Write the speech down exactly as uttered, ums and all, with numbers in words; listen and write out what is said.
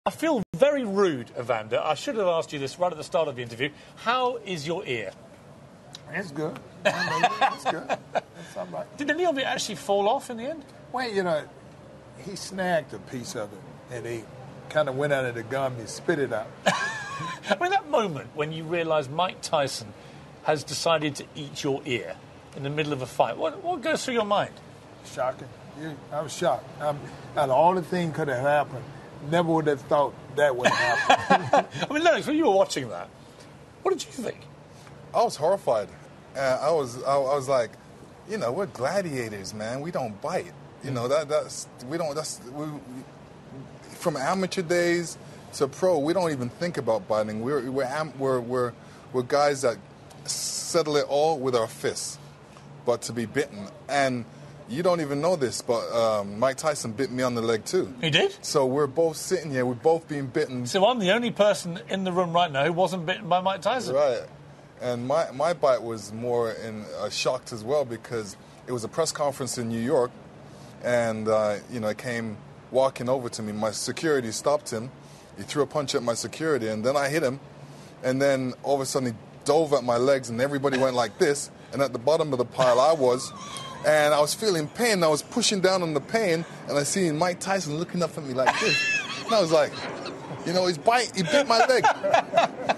I feel very rude, Evander. I should have asked you this right at the start of the interview. How is your ear? It's good. It's good. It's all right. Did any of it actually fall off in the end? Well, you know, he snagged a piece of it, and he kind of went out of the gum. He spit it out. I mean, that moment when you realise Mike Tyson has decided to eat your ear in the middle of a fight, what, what goes through your mind? Shocking. Yeah, I was shocked. Um, out of all the things could have happened, never would have thought that would happen. I mean, Lennox, when you were watching that, what did you think? I was horrified. Uh, I was, I, I was like, you know, we're gladiators, man. We don't bite. You know, that that's we don't. That's we, we, from amateur days to pro, we don't even think about biting. We're we're am, we're, we're we're guys that settle it all with our fists. But to be bitten, and you don't even know this, but um, Mike Tyson bit me on the leg too. He did? So we're both sitting here. We're both being bitten. So I'm the only person in the room right now who wasn't bitten by Mike Tyson. Right. And my, my bite was more in uh, shocked as well because it was a press conference in New York, and uh, you know, I came walking over to me. My security stopped him. He threw a punch at my security, and then I hit him. And then all of a sudden he dove at my legs, and everybody went like this. And at the bottom of the pile I was, and I was feeling pain. I was pushing down on the pain, and I seen Mike Tyson looking up at me like this. And I was like, you know, he's bite. He bit my leg.